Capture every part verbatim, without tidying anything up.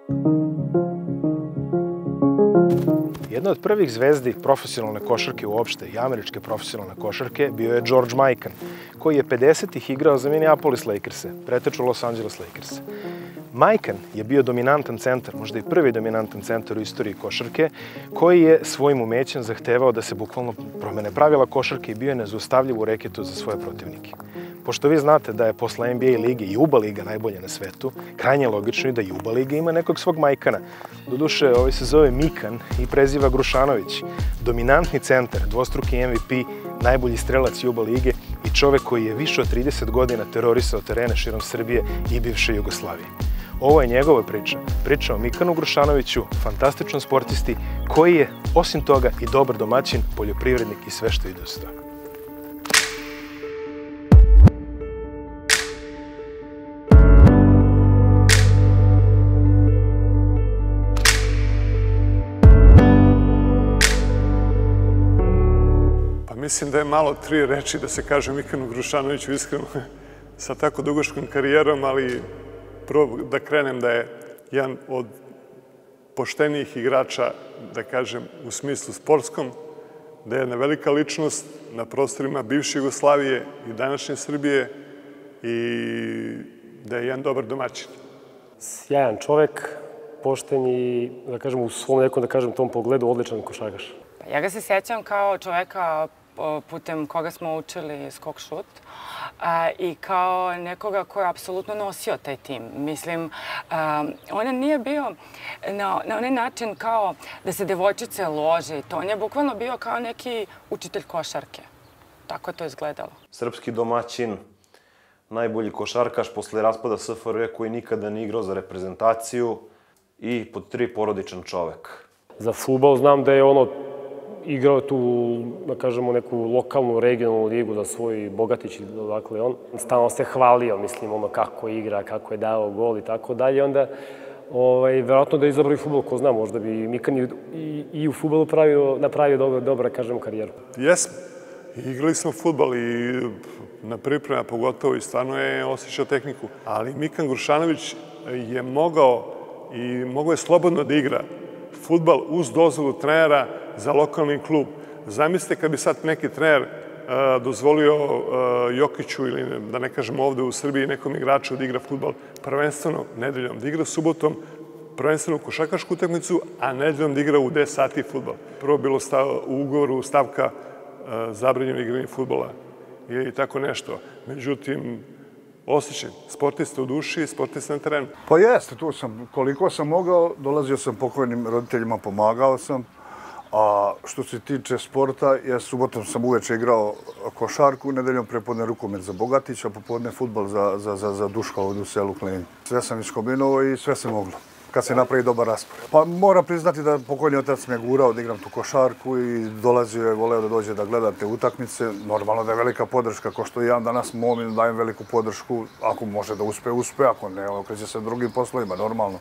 Jedna od prvih zvezdi profesionalne košarke uopšte i američke profesionalne košarke bio je George Mikan, koji je pedesetih igrao za Minneapolis Lakers-e, preteču Los Angeles Lakers-e. Mikan je bio dominantan centar, možda i prvi dominantan centar u istoriji košarke, koji je svojim umećem zahtevao da se bukvalno promene pravila košarke i bio je nezaustavljiv u reketu za svoje protivnike. Pošto vi znate da je posle N B A lige i U B A liga najbolje na svetu, krajnje je logično i da i U B A liga ima nekog svog Majkana. Doduše, ovaj se zove Mikan i preziva Grušanović. Dominantni centar, dvostruki M V P, najbolji strelac U B A lige i čovek koji je više od trideset godina terorisao terene širom Srbije i bivše Jugoslavije. Ovo je njegova priča. Priča o Mikanu Grušanoviću, fantastičnom sportisti, koji je, osim toga, i dobar domaćin, poljoprivrednik i sve što ide uz to. Mislim da je malo tri reči da se kaže Mikanu Grušanoviću, iskreno, sa tako dugačkom karijerom, ali prvo da krenem da je jedan od poštenijih igrača, da kažem, u smislu sportskom, da je jedna velika ličnost na prostorima bivše Jugoslavije i današnje Srbije i da je jedan dobar domaćin. Sjajan čovek, pošten i, da kažem, u svom nekom, da kažem, tom pogledu odličan košarkaš. Ja ga se sjećam kao čoveka putem koga smo učili skok šut i kao nekoga ko je apsolutno nosio taj tim. Mislim, on nije bio na onaj način kao da se devojčice lože i to. On je bukvalno bio kao neki učitelj košarke. Tako je to izgledalo. Srpski domaćin, najbolji košarkaš posle raspada S F R J koji nikada nije igrao za reprezentaciju i pod tri porodičan čovek. Za fudbal znam da je ono igrao tu, da kažemo, neku lokalnu, regionalnu ligu za svoj Bogatić, dakle, on stalno se hvalio, mislim, ono kako igra, kako je dao gol i tako dalje, onda, verovatno da je izabrao i fudbal, ko zna, možda bi Mikan i u fudbalu napravio dobra, kažem, karijeru. Jesmo. Igrali smo fudbal i na priprema pogotovo i stvarno je osjećao tehniku, ali Mikan Grušanović je mogao i mogao je slobodno da igra fudbal uz dozvolu trenera za lokalni klub. Zamislite kad bi sad neki trener dozvolio Jokiću ili da ne kažem ovde u Srbiji nekom igraču da igra fudbal prvenstveno nedeljom, da igra subotom prvenstveno košarkašku utakmicu, a nedeljom da igra u deset sati fudbal. Prvo bilo u ugovoru stavka zabranjeno igranje fudbala i tako nešto. Međutim, osjećaj, sportista u duši i sportista na terenu. Pa jeste, tu sam, koliko sam mogao, dolazio sam pokojnim roditeljima, pomagao sam. A što se tiče sporta, ja subotom sam uveče igrao košarku, nedeljom prepodne rukomet za Bogatića, popodne fudbal za Duška ovdje u selu Klenin. Sve sam iskombinovao i sve se moglo, kad se napravi dobar raspored. Pa moram priznati da pokojni otac me gurao da igram tu košarku i dolazio je, voleo da dođe da gleda te utakmice. Normalno da je velika podrška, ko što i ja danas momim dajem veliku podršku. Ako može da uspe, uspe, ako ne, okreće se drugim poslovima, normalno.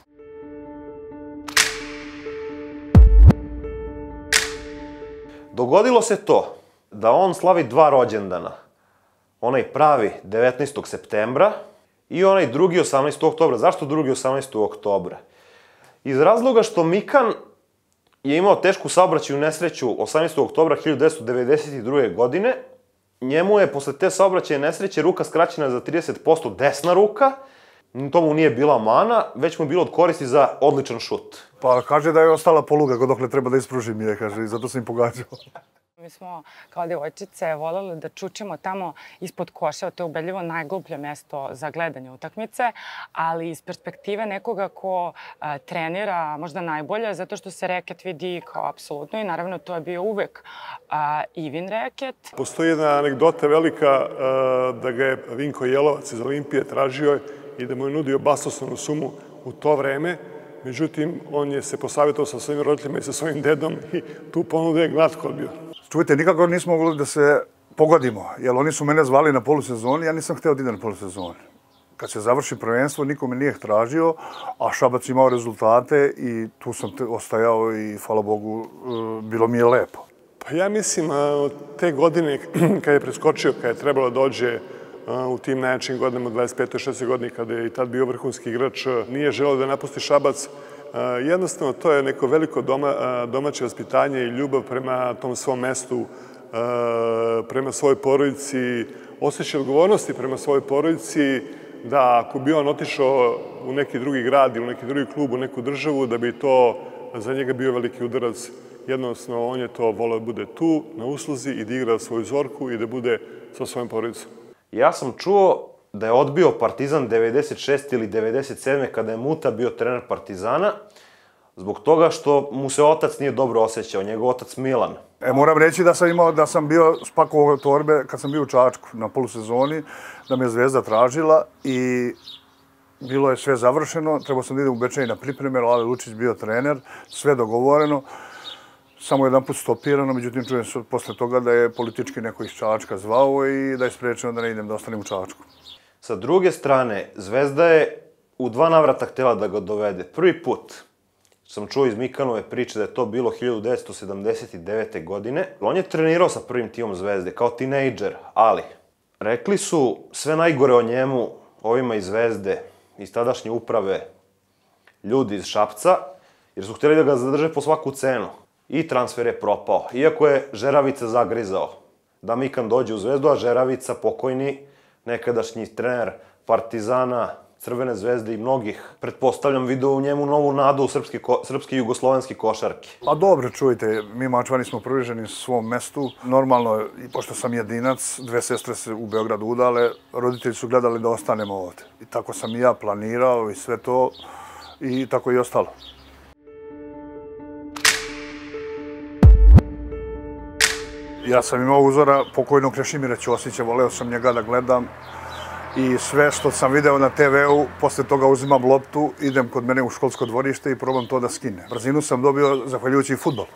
Dogodilo se to da on slavi dva rođendana. Onaj pravi devetnaestog septembra i onaj drugi osamnaestog oktobra. Zašto drugi osamnaestog oktobra? Iz razloga što Mikan je imao tešku saobraćajnu nesreću osamnaestog oktobra hiljadu devetsto devedeset druge. godine. Njemu je posle te saobraćajne nesreće ruka skraćena za trideset posto desna ruka. To mu nije bila mana, već mu je bilo od koristi za odličan šut. Pa kaže da je ostala poluga dokle treba da ispružim je, kaže, i zato sam im pogađao. Mi smo kao devojčice voleli da čučimo tamo ispod koša, to je ubedljivo najgluplje mesto za gledanje utakmice, ali iz perspektive nekoga ko trenira možda najbolje, zato što se reket vidi kao apsolutno i naravno to je bio uvek Ivin reket. Postoji jedna anegdota velika da ga je Vinko Jelovac iz Olimpije tražio i da mu je nudio basnoslovnu sumu u to vreme. Međutim, on je se posavjetao sa svojim roditeljima i sa svojim dedom i tu ponudu je glatko odbio. Čujte, nikako nismo mogli da se pogodimo, jer oni su mene zvali na polusezoni, ja nisam hteo da idem na polusezoni. Kad se završi prvenstvo, niko me nije tražio, a Šabac imao rezultate i tu sam ostajao i, hvala Bogu, bilo mi je lepo. Pa ja mislim, te godine kad je preskočio, kad je trebalo dođe u tim najjačim godinama, dvadeset petoj šestoj godini, kada je i tad bio vrhunski igrač, nije želeo da napusti Šabac. Jednostavno, to je neko veliko domaće vaspitanje i ljubav prema tom svom mestu, prema svojoj porodici, osjećaj odgovornosti prema svojoj porodici, da ako bi on otišao u neki drugi grad ili u neki drugi klub, u neku državu, da bi to za njega bio veliki udarac. Jednostavno, on je to voleo da bude tu, na usluzi i da igra svoju Zorku i da bude sa svojom porodicom. Ja sam čuo da je odbio Partizan devedeset šeste ili devedeset sedme kada je Muta bio trener Partizana, zbog toga što mu se otac nije dobro osjećao, njegov otac Milan. E, moram reći da sam imao, da sam bio spakovao torbe kad sam bio u Čačku na polusezoni, da me Zvezda tražila i bilo je sve završeno. Trebao sam da idem u Bečej na pripreme, Lale Lučić bio trener, sve dogovoreno. Samo jedan put stopirano, međutim čujem se posle toga da je politički neko iz Čačka zvao i da je sprečeno da ne idem, da ostanem u Čačku. Sa druge strane, Zvezda je u dva navrata htjela da ga dovede. Prvi put sam čuo iz Mikanove priče da je to bilo hiljadu devetsto sedamdeset devete. godine. On je trenirao sa prvim timom Zvezde kao tinejdžer, ali rekli su sve najgore o njemu, ovima iz Zvezde, iz tadašnje uprave, ljudi iz Šapca, jer su htjeli da ga zadrže po svaku cenu. I transfer je propao, iako je Žeravica zagrizao da Mikan dođe u Zvezdu, a Žeravica, pokojni, nekadašnji trener Partizana, Crvene zvezde i mnogih, pretpostavljam, video u njemu novu nadu u srpski i jugoslovenski košarki. Pa dobro, čujte, mi Mačvani smo priviženi svom mestu. Normalno, i pošto sam jedinac, dve sestre se u Beogradu udale, roditelji su gledali da ostanemo ovde. I tako sam i ja planirao i sve to, i tako i ostalo. Ja sam imao uzora pokojnog Krešimira Ćosića, voleo sam njega da gledam i sve što sam video na te ve u, posle toga uzimam loptu, idem kod mene u školsko dvorište i probam to da skine. Brzinu sam dobio zahvaljujući i fudbalu.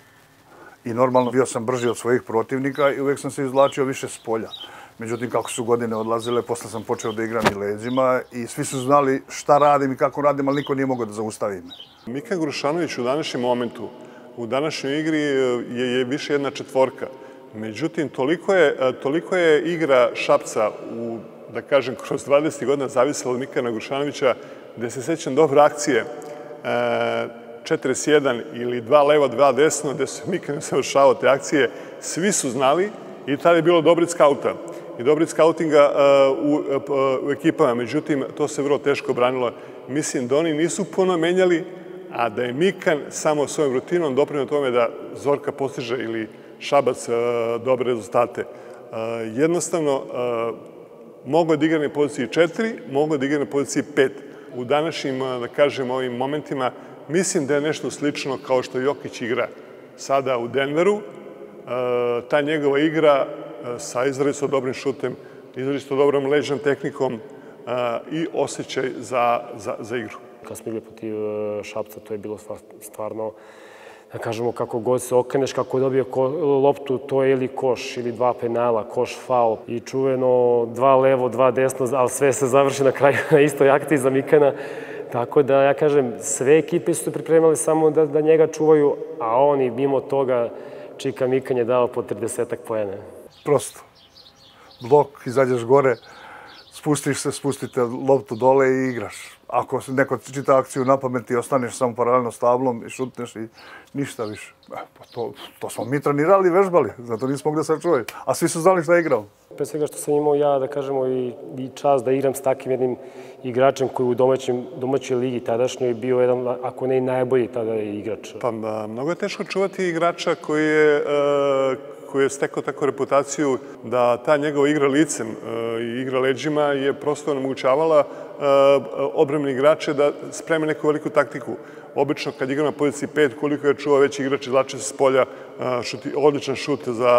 I normalno bio sam brži od svojih protivnika i uvijek sam se izvlačio više s polja. Međutim, kako su godine odlazile, posle sam počeo da igram i leđima i svi su znali šta radim i kako radim, ali niko nije mogao da zaustavi me. Mikan Grušanović u današnjem momentu, u današnjoj igri je više jedna četvorka. Međutim, toliko je igra Šapca u, da kažem, kroz dvadeset godina zavisila od Mikana Grušanovića, gde se sećam dobre akcije četrdeset jedan ili dva leva, dva desno, gde su Mikan završavao te akcije, svi su znali i tada je bilo dobrit skauta i dobrit skautinga u ekipama. Međutim, to se vrlo teško branilo. Mislim da oni nisu puno menjali, a da je Mikan samo svojom rutinom doprineo tome da Zorka postiže ili Šabac dobre rezultate. Jednostavno, mogo je da igra na poziciji četiri, mogo je da igra na poziciji pet. U današnjim, da kažem, ovim momentima, mislim da je nešto slično kao što Jokić igra sada u Denveru. Ta njegova igra sa izrazito dobrim šutem, izrazito dobrom leđnom tehnikom i osjećaj za igru. Kad smo igrali protiv Šapca, to je bilo stvarno, da kažemo, kako god se okreneš, kako dobije loptu, to je ili koš, ili dva penala, koš, faul. I čuveno dva levo, dva desno, ali sve se završi na kraju na istoj akciji za Mikana. Tako da, ja kažem, sve ekipe su se pripremali samo da njega čuvaju, a oni, mimo toga, Čika Mikan je dao po tridesetak poena. Prosto. Blok, izađeš gore, spustiš se, spustite loptu dole i igraš. Ako neko čita akciju na pamet i ostaneš samo paralelno s tablom i šutneš i ništa više. To smo mi trenirali i vežbali, zato nismo mogli da se čuvaju. A svi su znali šta je igrao. Pre svega što sam imao ja, da kažemo, i čast da igram s takvim jednim igračem koji u domaćoj ligi tadašnjoj bio jedan, ako ne i najbolji tada igrač. Pa mnogo je teško čuvati igrača koji je koji je stekao takvu reputaciju da ta njegova igra licem i igra leđima je prosto onemogućavala odbrambene igrače da spreme neku veliku taktiku. Obično kad igra na poziciji pet, koliko je čuva veći igrač izvlače se s polja, odličan šut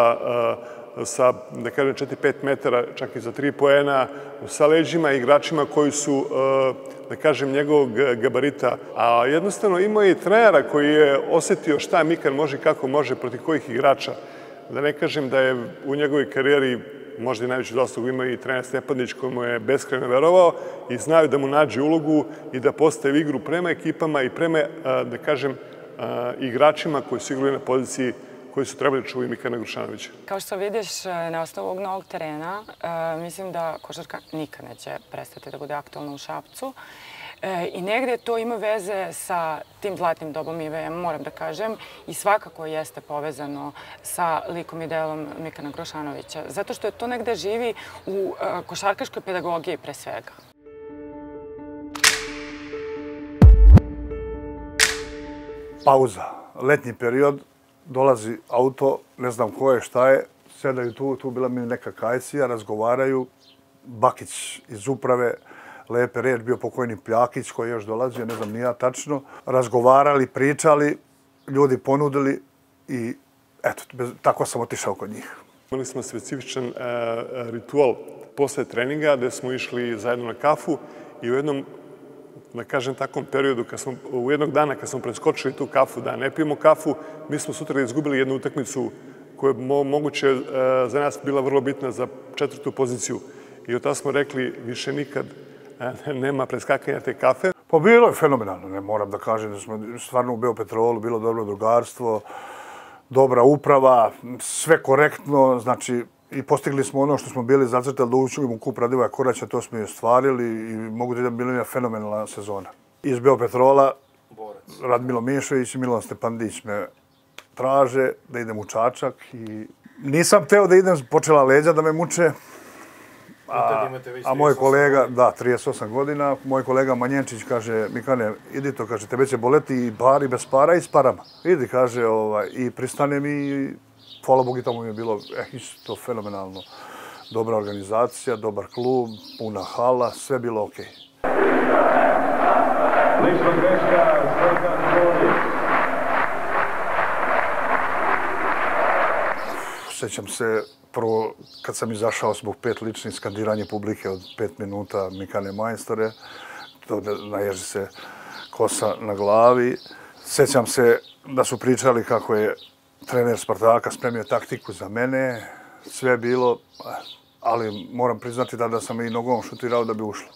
sa, da kažem, četiri pet metara, čak i za tri poena, sa leđima i igračima koji su, da kažem, njegovog gabarita. A jednostavno imao je i trenera koji je osetio šta Mikan može i kako može protiv kojih igrača. Da ne kažem da je u njegovoj karijeri možda i najveću zaslugu imao i trener Stepanić koji mu je beskrajno verovao i znaju da mu nađe ulogu i da postavi igru prema ekipama i prema, da kažem, igračima koji su igrali na poziciji koji su trebali čuvati Mikana Grušanovića. Kao što vidiš, na osnovu ovog novog terena, mislim da košarka nikad neće prestati da bude aktualna u Šapcu. I negde to ima veze sa tim zlatnim dobom I V M, moram da kažem, i svakako jeste povezano sa likom I delom Mikana Grušanovića, zato što je to negde živi u košarkaškoj pedagogiji pre svega. Pauza, letnji period, dolazi auto, ne znam ko je, šta je, sedaju tu, tu bila mi neka kajcija, razgovaraju, Bakić iz uprave, lepe reč, bio pokojni Pljakić koji je još dolazio, ne znam ni ja tačno, razgovarali, pričali, ljudi ponudili i eto, tako sam otišao kod njih. Imali smo specifičan ritual posle treninga gde smo išli zajedno na kafu i u jednom, da kažem takvom periodu, u jednog dana kad smo preskočili tu kafu, da ne pijemo kafu, mi smo sutra izgubili jednu utakmicu koja je moguće za nas bila vrlo bitna za četvrtu poziciju. I od tada smo rekli više nikad nema preskakanja te kafe. Pa bilo je fenomenalno, ne moram da kažem da smo stvarno u Beopetrolu, bilo dobro drugarstvo, dobra uprava, sve korektno, znači i postigli smo ono što smo bili zacrtali da uđemo u kup Radivoja Koraća, to smo i ostvarili i mogu da bila je fenomenalna sezona. Iz Beopetrola Radmilo Mišović i Milan Stepandić me traže da idem u Čačak i nisam teo da idem, počela leđa da me muče. A moj kolega, da, trideset osam godina, moj kolega Manjenčić kaže, Mikane, idi to, kaže, tebe će boleti i bari bez para i s parama. Idi, kaže, i pristane mi i hvala Bogu, tamo mi je bilo isto fenomenalno. Dobra organizacija, dobar klub, puna hala, sve bilo okej. Lična greška, Srdan Đurić. Sjećam se, prvo, kad sam izašao zbog pet ličnih skandiranje publike od pet minuta Mikane majstore, to naježi se kosa na glavi. Sjećam se da su pričali kako je trener Spartaka spremio taktiku za mene, sve je bilo, ali moram priznati da sam i nogom šutirao da bi ušlo.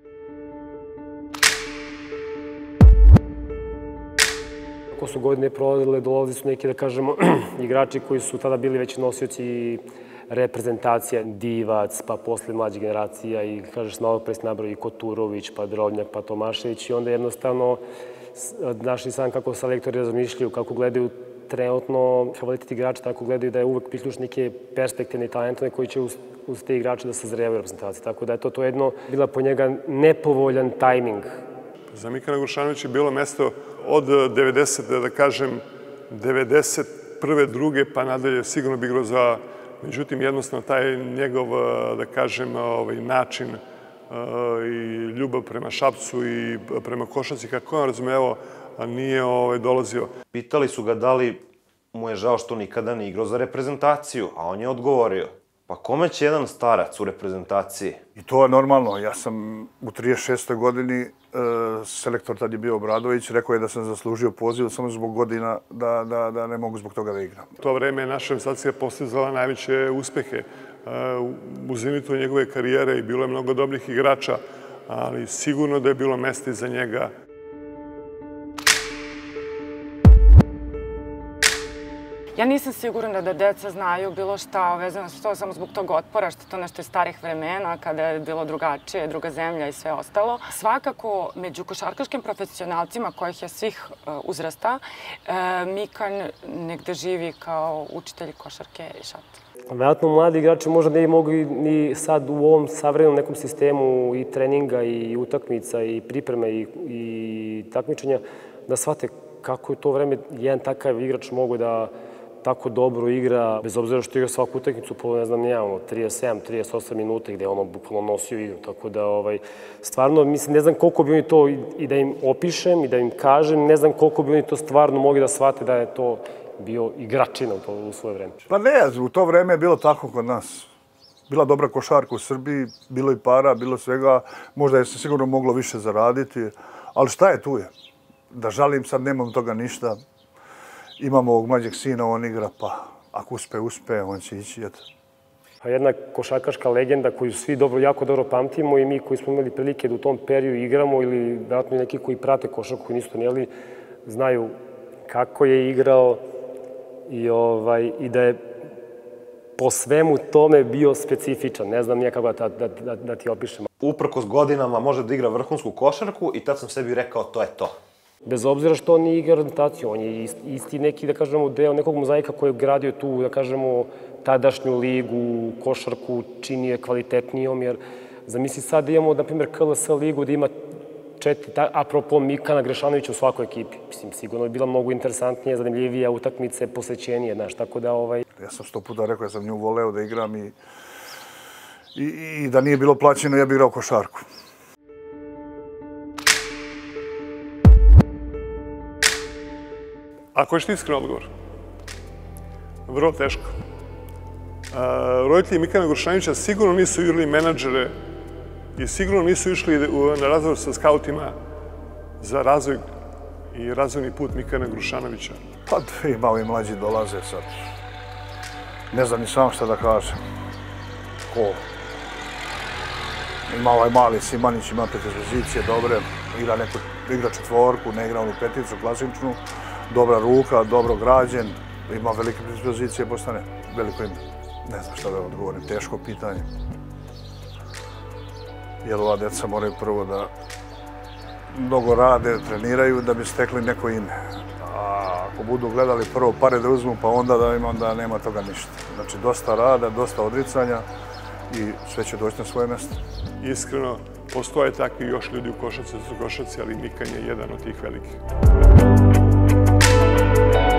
Kako su godine prolazile, dolazili su neki, da kažemo, igrači koji su tada bili već nosioci reprezentacija, Divac, pa posle mlađe generacija i, kažeš, na ovog presi nabrao i Koturović, pa Drobnjak, pa Tomašević i onda jednostavno našli sam kako selektori razmišljaju, kako gledaju trenutno kvalitet igrača, tako gledaju da je uvek priključ neke perspektivne i talentovne koji će uz te igrače da sazrevaju u reprezentaciji. Tako da je to jedno bila po njega nepovoljan tajming. Za Mikana Grušanovića je bilo mesto od devedesete, da kažem, devedeset prve, druge, pa nadalje sigurno bi igrao za, međutim, jednostavno taj njegov, da kažem, način i ljubav prema Šapcu i prema košarci, kako on razumeo, nije dolazio. Pitali su ga da li mu je žao što nikada ne igrao za reprezentaciju, a on je odgovorio, pa kome će jedan starac u reprezentaciji? I to je normalno. Ja sam u trideset šestoj godini, selektor tad je bio Obradović, rekao je da sam zaslužio poziv samo zbog godina da ne mogu zbog toga da igram. U to vreme naša reprezentacija postizala najveće uspehe u zenitu njegove karijere i bilo je mnogo dobrih igrača, ali sigurno da je bilo mesta iza njega. Ja nisam sigurna da deca znaju bilo šta vezano sa to samo zbog tog otpora, što je to nešto iz starih vremena, kada je bilo drugačije, druga zemlja i sve ostalo. Svakako, među košarkaškim profesionalcima, kojih je svih uzrasta, Mikan negde živi kao učitelj košarke i šapca. Vjerojatno mladi igrači možda ne mogu ni sad u ovom savremenom nekom sistemu i treninga i utakmica i pripreme i takmičenja da shvate kako je to vreme jedan takav igrač mogu da tako dobro igra, bez obzira što igra svaku utakmicu po, ne znam, nijamo, trideset sedam trideset osam minuta gde je ono bukvalno nosio igru. Tako da, stvarno, mislim, ne znam koliko bi oni to i da im opišem i da im kažem, ne znam koliko bi oni to stvarno mogli da shvate da je to bio igračina u svoje vreme. Pa ne, u to vreme je bilo tako kod nas. Bila dobra košarka u Srbiji, bilo i para, bilo svega, možda je se sigurno moglo više zaraditi, ali šta je tu je? Da žalim, sad nemam toga ništa. Imamo ovog mlađeg sina, on igra, pa ako uspe, uspe, on će ići. Jedna košarkaška legenda koju svi dobro, jako dobro pamtimo i mi koji smo imali prilike da u tom periodu igramo ili vjerojatno neki koji prate košarku koji nisu trenirali, znaju kako je igrao, i, ovaj, i da je po svemu tome bio specifičan. Ne znam nikako da, da, da, da ti opišem. Uprkos godinama može da igra vrhunsku košarku i tad sam sebi rekao to je to. Bez obzira što on nije igra reprezentaciju, on je isti neki, da kažemo, deo nekog mozaika koji je gradio tu, da kažemo, tadašnju ligu, košarku, čini je kvalitetnijom, jer zamisli sad da imamo, na primjer, K L S ligu da ima četiri, apropo Mikana Grešanovića u svakoj ekipi. Mislim, sigurno je bila mnogo interesantnije, zanimljivija, utakmice, posvećenije, znaš, tako da ovaj... Ja sam sto puta rekao, ja sam nju voleo da igram i, i, i da nije bilo plaćeno, ja bih igrao košarku. Ako je iskren odgovor, vrlo teško. Roditelji Mikana Grušanovića sigurno nisu igrali menadžere i sigurno nisu išli na razgovor sa skautima za razvoj i razvojni put Mikana Grušanovića. Pa i malo i mlađi dolaze sad. Ne znam ni sam šta da kažem. Ko? Ima ovaj mali Simanić, ima pet pozicije, dobre. Igra neku, igra četvorku, ne igra onu peticu klasičnu. Dobra ruka, dobro građen, ima velike pozicije, postane veliko ime. Ne znam šta da odgovorim, teško pitanje. Jer ova deca moraju prvo da mnogo rade, treniraju da bi stekli neko ime. A ako budu gledali prvo pare da uzmu, pa onda da ima, onda nema toga ništa. Znači, dosta rada, dosta odricanja i sve će doći na svoje mjesto. Iskreno, postoje takvi još ljudi u košarci, su košarci, ali Mikan je jedan od tih velikih.